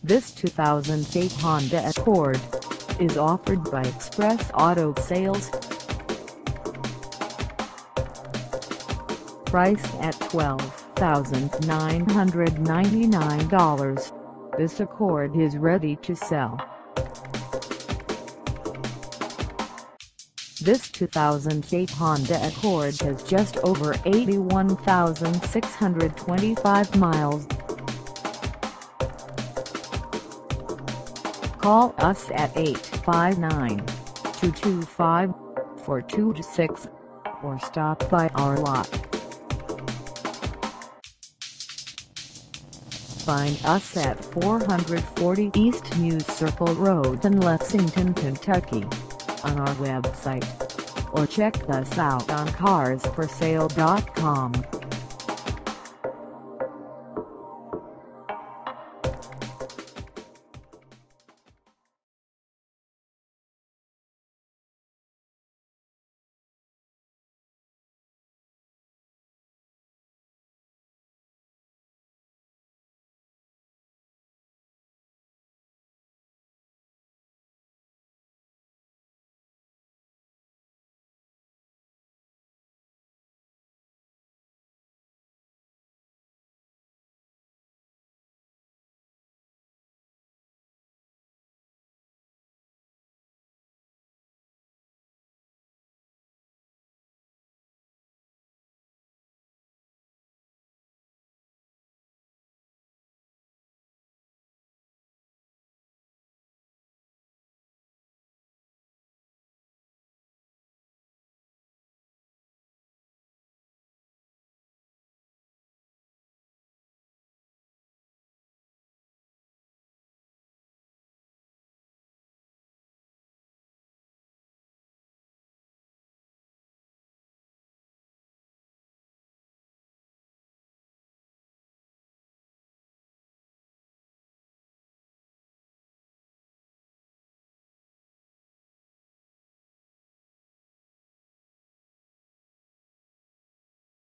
This 2008 Honda Accord is offered by Express Auto Sales. Priced at $12,999, this Accord is ready to sell. This 2008 Honda Accord has just over 81,625 miles. Call us at 859-225-4226 or stop by our lot. Find us at 440 East News Circle Road in Lexington, Kentucky, on our website, or check us out on carsforsale.com.